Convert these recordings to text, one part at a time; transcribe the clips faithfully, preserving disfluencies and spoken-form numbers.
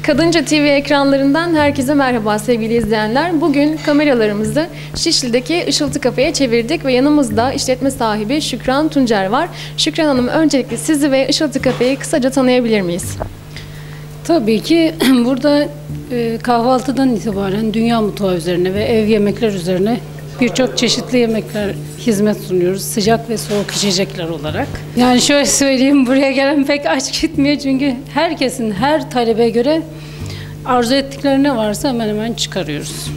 Kadınca T V ekranlarından herkese merhaba sevgili izleyenler. Bugün kameralarımızı Şişli'deki Işıltı Kafe'ye çevirdik ve yanımızda işletme sahibi Şükran Tuncer var. Şükran Hanım, öncelikle sizi ve Işıltı Kafe'yi kısaca tanıyabilir miyiz? Tabii ki burada e, kahvaltıdan itibaren dünya mutfağı üzerine ve ev yemekler üzerine birçok çeşitli yemekler, hizmet sunuyoruz. Sıcak ve soğuk içecekler olarak. Yani şöyle söyleyeyim, buraya gelen pek aç gitmiyor çünkü herkesin, her talebe göre arzu ettikleri ne varsa hemen hemen çıkarıyoruz.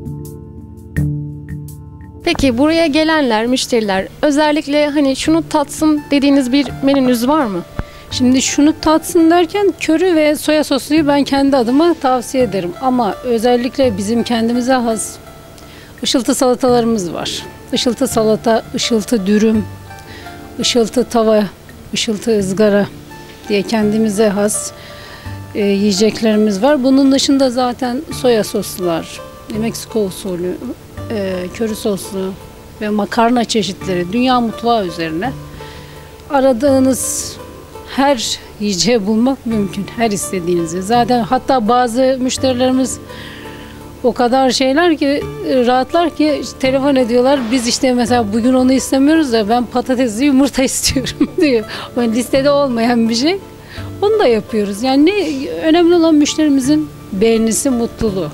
Peki buraya gelenler, müşteriler özellikle hani şunu tatsın dediğiniz bir menünüz var mı? Şimdi şunu tatsın derken köri ve soya sosluyu ben kendi adıma tavsiye ederim. Ama özellikle bizim kendimize has ışıltı salatalarımız var. Işıltı salata, ışıltı dürüm, ışıltı tava, ışıltı ızgara diye kendimize has e, yiyeceklerimiz var. Bunun dışında zaten soya soslular, Meksiko usulü, e, köri soslu ve makarna çeşitleri dünya mutfağı üzerine aradığınız her yiyeceği bulmak mümkün, her istediğinizi. Zaten hatta bazı müşterilerimiz o kadar şeyler ki, rahatlar ki telefon ediyorlar. Biz işte mesela bugün onu istemiyoruz da ben patatesli yumurta istiyorum diyor. Yani listede olmayan bir şey. Onu da yapıyoruz. Yani ne, önemli olan müşterimizin beğenisi, mutluluğu.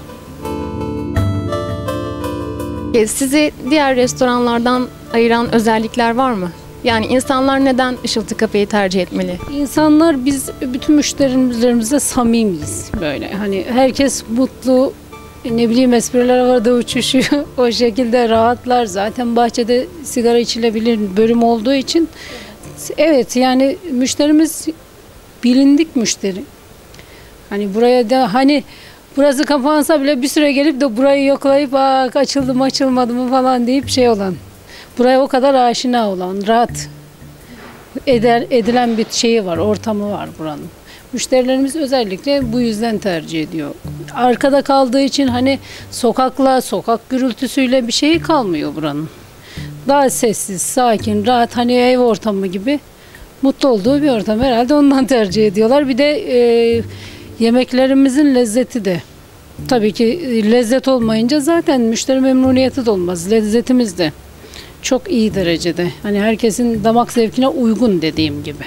Sizi diğer restoranlardan ayıran özellikler var mı? Yani insanlar neden Işıltı Kafe'yi tercih etmeli? İnsanlar, biz bütün müşterilerimizle samimiyiz böyle. Hani herkes mutlu, ne bileyim espriler havada uçuşuyor. O şekilde rahatlar. Zaten bahçede sigara içilebilir bölüm olduğu için. Evet, yani müşterimiz bilindik müşteri. Hani buraya da hani burası kapansa bile bir süre gelip de burayı yoklayıp bak açıldı mı açılmadı mı falan deyip şey olan. Buraya o kadar aşina olan, rahat eder, edilen bir şeyi var, ortamı var buranın. Müşterilerimiz özellikle bu yüzden tercih ediyor. Arkada kaldığı için hani sokakla, sokak gürültüsüyle bir şeyi kalmıyor buranın. Daha sessiz, sakin, rahat, hani ev ortamı gibi mutlu olduğu bir ortam. Herhalde ondan tercih ediyorlar. Bir de e, yemeklerimizin lezzeti de. Tabii ki lezzet olmayınca zaten müşteri memnuniyeti de olmaz. Lezzetimiz de çok iyi derecede. Hani herkesin damak zevkine uygun dediğim gibi.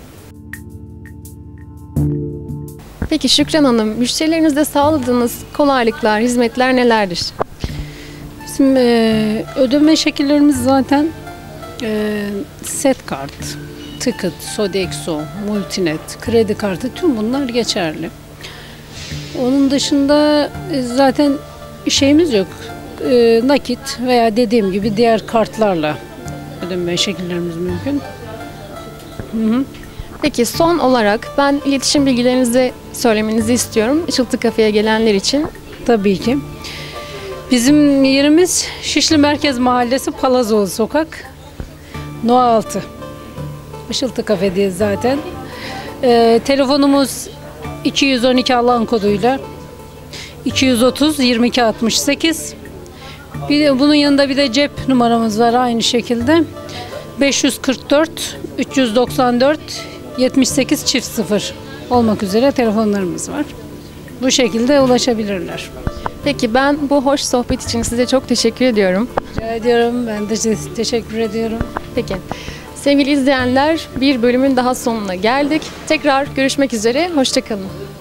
Peki Şükran Hanım, müşterilerinizde sağladığınız kolaylıklar, hizmetler nelerdir? Bizim e, ödeme şekillerimiz zaten e, set kart, ticket, Sodexo, Multinet, kredi kartı, tüm bunlar geçerli. Onun dışında e, zaten şeyimiz yok. E, nakit veya dediğim gibi diğer kartlarla ödeme şekillerimiz mümkün. Hı hı. Peki son olarak ben iletişim bilgilerinizi söylemenizi istiyorum Işıltı Kafe'ye gelenler için. Tabii ki. Bizim yerimiz Şişli Merkez Mahallesi, Palazoğlu Sokak, No altı. Işıltı Kafe diye zaten. Ee, telefonumuz iki yüz on iki alan koduyla iki yüz otuz yirmi iki altmış sekiz. Bir de bunun yanında bir de cep numaramız var aynı şekilde. beş yüz kırk dört üç yüz doksan dört yetmiş sekiz çift sıfır olmak üzere telefonlarımız var. Bu şekilde ulaşabilirler. Peki, ben bu hoş sohbet için size çok teşekkür ediyorum. Rica ediyorum. Ben de teşekkür ediyorum. Peki. Sevgili izleyenler, bir bölümün daha sonuna geldik. Tekrar görüşmek üzere. Hoşça kalın.